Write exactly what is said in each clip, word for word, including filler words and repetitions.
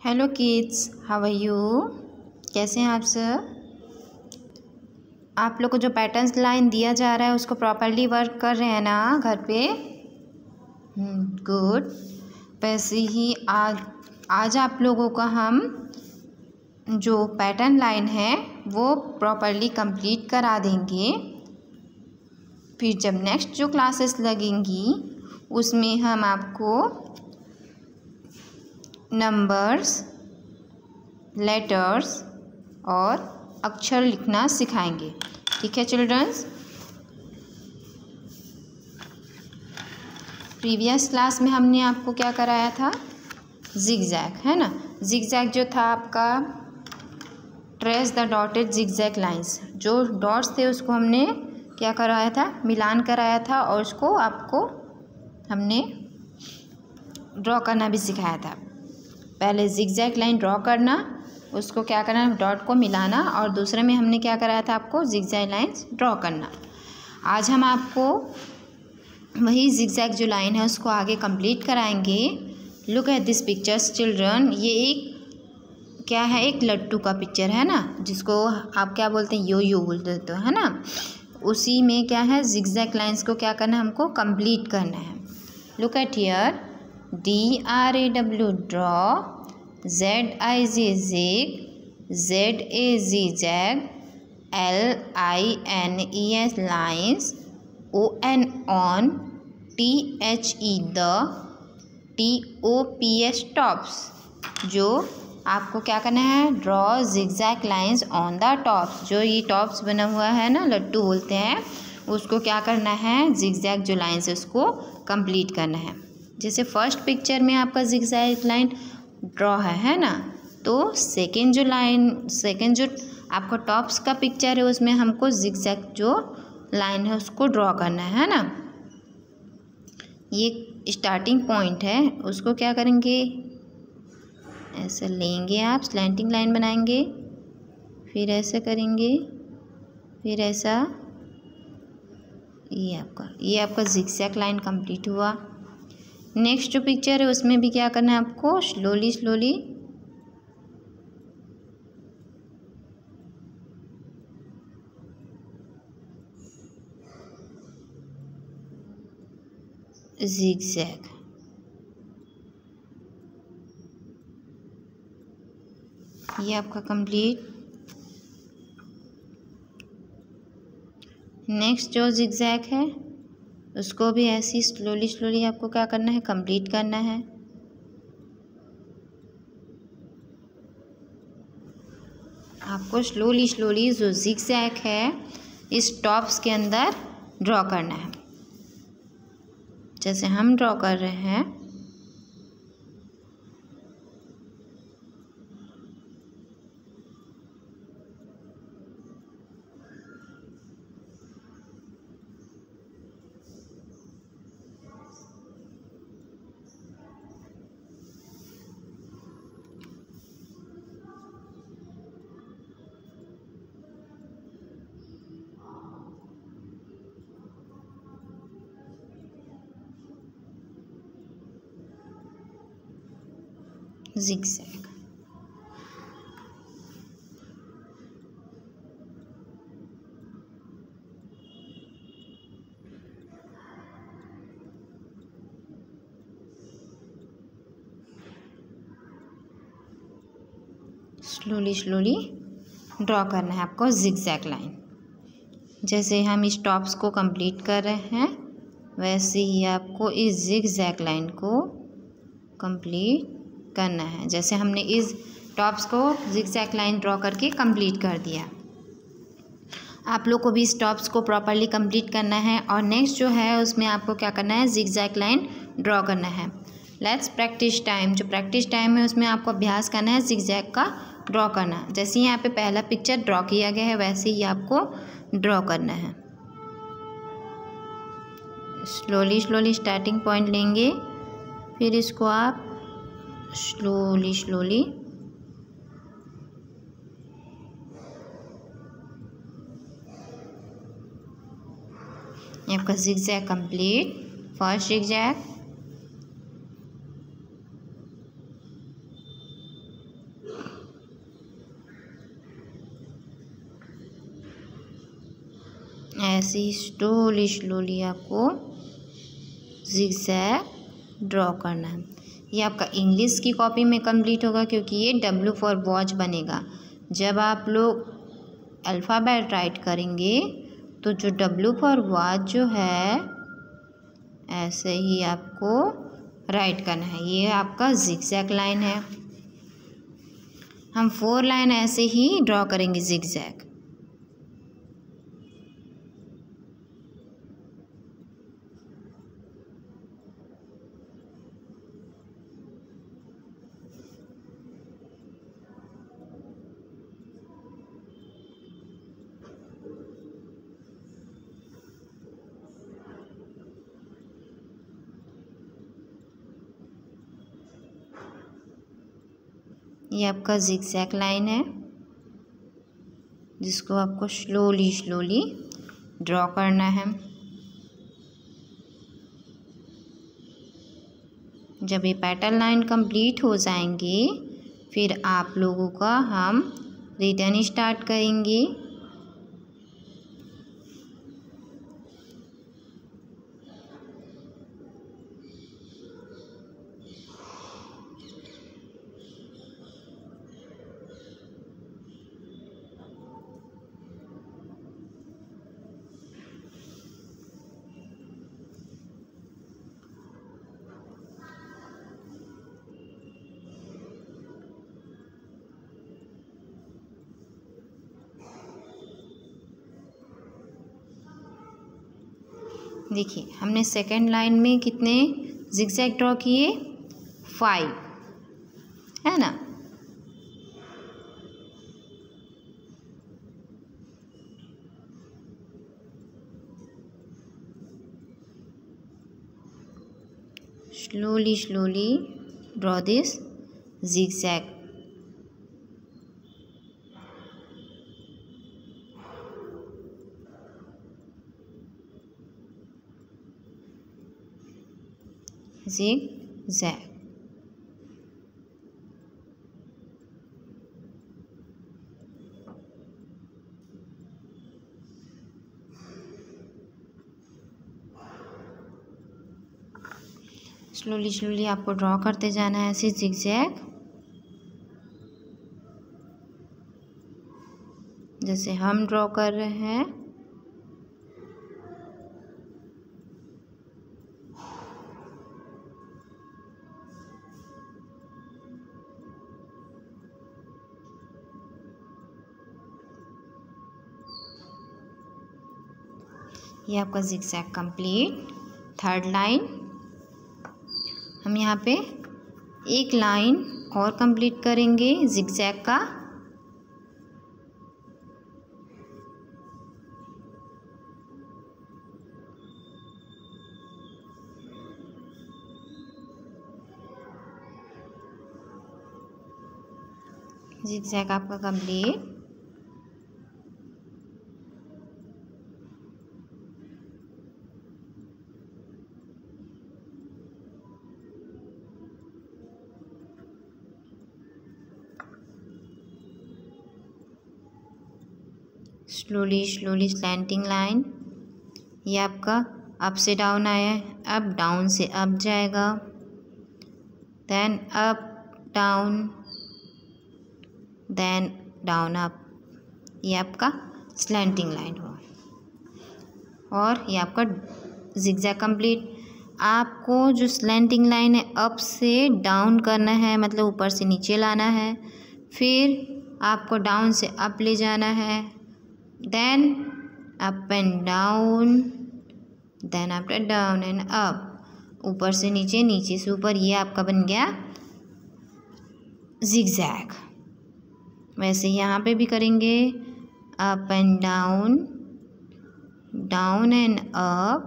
Hello kids, how are you. कैसे हैं आप सब। आप लोग को जो पैटर्न्स लाइन दिया जा रहा है उसको प्रॉपरली वर्क कर रहे हैं ना घर पे। गुड। वैसे ही आज आज आप लोगों का हम जो पैटर्न लाइन है वो प्रॉपरली कंप्लीट करा देंगे। फिर जब नेक्स्ट जो क्लासेस लगेंगी उसमें हम आपको नंबर्स, लेटर्स और अक्षर लिखना सिखाएंगे। ठीक है चिल्ड्रंस। प्रीवियस क्लास में हमने आपको क्या कराया था, जिगजैग, है ना। जिगजैग जो था आपका, trace the dotted zigzag lines, जो डॉट्स थे उसको हमने क्या कराया था, मिलान कराया था और उसको आपको हमने ड्रॉ करना भी सिखाया था। पहले जिगजैग लाइन ड्रॉ करना, उसको क्या करना, डॉट को मिलाना, और दूसरे में हमने क्या कराया था आपको, जिगजैग लाइंस ड्रॉ करना। आज हम आपको वही जिगजैग जो लाइन है उसको आगे कंप्लीट कराएंगे। Look at this pictures children. ये एक क्या है, एक लट्टू का पिक्चर है ना, जिसको आप क्या बोलते हैं, यो यो बोलते हो, है ना। उसी में क्या है, जिगजैग लाइंस को क्या करना है, हमको कंप्लीट करना है। Look at here, D R A W draw, Z I G zig, Z A G zag, L I N E S lines, O N on, T H E the, T O P S tops. जो आपको क्या करना है, draw zigzag lines on the tops. जो ये tops बना हुआ है ना, लट्टू बोलते हैं, उसको क्या करना है, जिगजैग जो लाइंस है उसको कंप्लीट करना है। जैसे फर्स्ट पिक्चर में आपका जिगजैग लाइन ड्रॉ है है ना, तो सेकेंड जो लाइन, सेकेंड जो आपका टॉप्स का पिक्चर है उसमें हमको जिगजैग जो लाइन है उसको ड्रॉ करना है ना। ये स्टार्टिंग पॉइंट है, उसको क्या करेंगे, ऐसे लेंगे आप, स्लैंटिंग लाइन बनाएंगे, फिर ऐसे करेंगे, फिर ऐसा। ये आपका ये आपका जिगजैग लाइन कंप्लीट हुआ। नेक्स्ट जो पिक्चर है उसमें भी क्या करना है आपको, स्लोली स्लोली जिगजैग। ये आपका कंप्लीट। नेक्स्ट जो जिगजैग है उसको भी ऐसी स्लोली स्लोली आपको क्या करना है, कंप्लीट करना है। आपको स्लोली स्लोली जो जिगजैग है इस टॉप्स के अंदर ड्रॉ करना है, जैसे हम ड्रॉ कर रहे हैं। जिगजैग। स्लोली स्लोली ड्रॉ करना है आपको जिगजैग लाइन। जैसे हम इस टॉप्स को कंप्लीट कर रहे हैं वैसे ही आपको इस जिगजैग लाइन को कंप्लीट करना है। जैसे हमने इस टॉप्स को जिगजैग लाइन ड्रॉ करके कंप्लीट कर दिया, आप लोग को भी इस टॉप्स को प्रॉपरली कंप्लीट करना है। और नेक्स्ट जो है उसमें आपको क्या करना है, जिगजैग लाइन ड्रॉ करना है। Let's practice time. जो प्रैक्टिस टाइम है उसमें आपको अभ्यास करना है जिगजैग का ड्रॉ करना। जैसे यहाँ पे पहला पिक्चर ड्रॉ किया गया है वैसे ही आपको ड्रॉ करना है। स्लोली स्लोली स्टार्टिंग पॉइंट लेंगे, फिर इसको आप स्लोली स्लोली आपका जिगजैग कंप्लीट। फर्स्ट जिगजैग, ऐसे ही स्लोली स्लोली आपको जिगजैग ड्रॉ करना है। ये आपका इंग्लिश की कॉपी में कंप्लीट होगा क्योंकि ये डब्ल्यू फॉर वॉच बनेगा। जब आप लोग अल्फ़ाबेट राइट करेंगे तो जो डब्ल्यू फॉर वॉच जो है ऐसे ही आपको राइट करना है। ये आपका जिगजैग लाइन है। हम फोर लाइन ऐसे ही ड्रॉ करेंगे जिगजैग। ये आपका जिगजैग लाइन है जिसको आपको स्लोली स्लोली ड्रॉ करना है। जब ये पैटर्न लाइन कंप्लीट हो जाएंगे फिर आप लोगों का हम रिटर्न स्टार्ट करेंगे। देखिए हमने सेकेंड लाइन में कितने जिगजैग ड्रॉ किए, फाइव, है ना। slowly slowly draw this zigzag. Zigzag. Slowly slowly आपको ड्रॉ करते जाना है ऐसे जिगजैग, जैसे हम ड्रॉ कर रहे हैं। ये आपका जिगजैग कंप्लीट। थर्ड लाइन हम यहाँ पे एक लाइन और कंप्लीट करेंगे जिगजैग का। जिगजैग आपका complete. Slowly slowly slanting line. ये आपका अप से डाउन आया है, अप डाउन से अप जाएगा, then up down, then down up. ये आपका स्लैंटिंग लाइन हुआ और ये आपका जिगजैग कंप्लीट। आपको जो स्लैंटिंग लाइन है अप से डाउन करना है, मतलब ऊपर से नीचे लाना है, फिर आपको डाउन से अप ले जाना है, then up and down, then after down and up, ऊपर से नीचे, नीचे से ऊपर। ये आपका बन गया जिगजैग। वैसे यहाँ पे भी करेंगे up and down, down and up,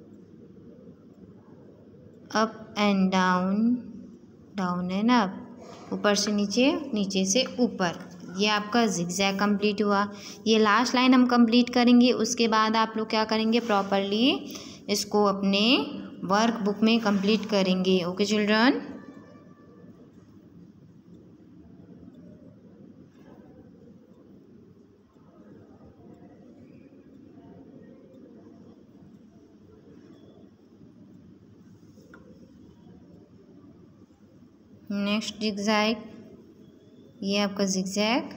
up and down, down and up, ऊपर से नीचे, नीचे से ऊपर। ये आपका जिगजैग कंप्लीट हुआ। ये लास्ट लाइन हम कंप्लीट करेंगे, उसके बाद आप लोग क्या करेंगे, प्रॉपरली इसको अपने वर्क बुक में कंप्लीट करेंगे। Okay children. नेक्स्ट जिगजैग, ये आपका जिगजैग,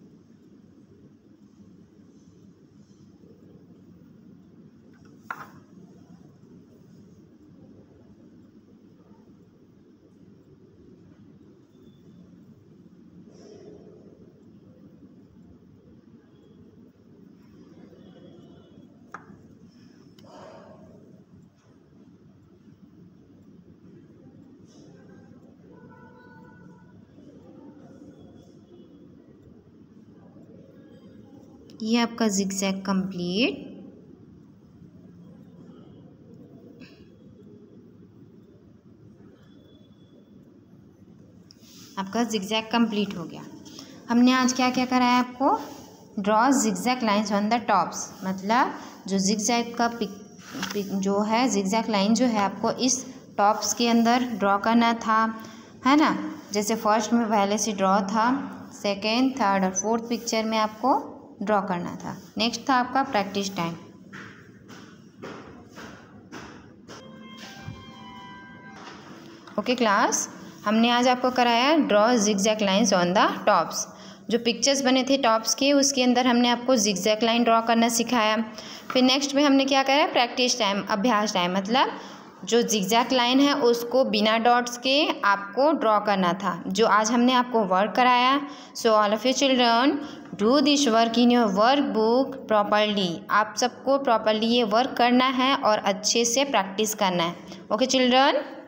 ये आपका जिगजैग कंप्लीट। आपका जिगजैग कंप्लीट हो गया। हमने आज क्या क्या कराया आपको, draw zigzag lines on the tops, मतलब जो जिगजैग का पिक, पिक जो है जिगजैग लाइन जो है आपको इस टॉप्स के अंदर ड्रॉ करना था, है ना। जैसे फर्स्ट में पहले से ड्रॉ था, सेकेंड, थर्ड और फोर्थ पिक्चर में आपको ड्रॉ करना था। नेक्स्ट था आपका प्रैक्टिस टाइम। ओके क्लास, हमने आज आपको कराया draw zigzag lines on the tops. जो पिक्चर्स बने थे टॉप्स के, उसके अंदर हमने आपको जिगजैग लाइन ड्रॉ करना सिखाया। फिर नेक्स्ट में हमने क्या करा, प्रैक्टिस टाइम, अभ्यास टाइम, मतलब जो जिगजैग लाइन है उसको बिना डॉट्स के आपको ड्रॉ करना था, जो आज हमने आपको वर्क कराया। So all of you children do this work in your work book properly. आप सबको प्रॉपरली ये वर्क करना है और अच्छे से प्रैक्टिस करना है। Okay children.